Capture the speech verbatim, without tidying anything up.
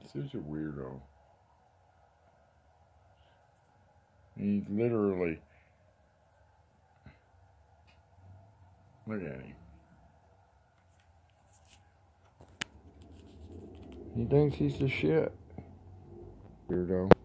Such a weirdo. He's literally, look at him. He thinks he's the shit. Weirdo.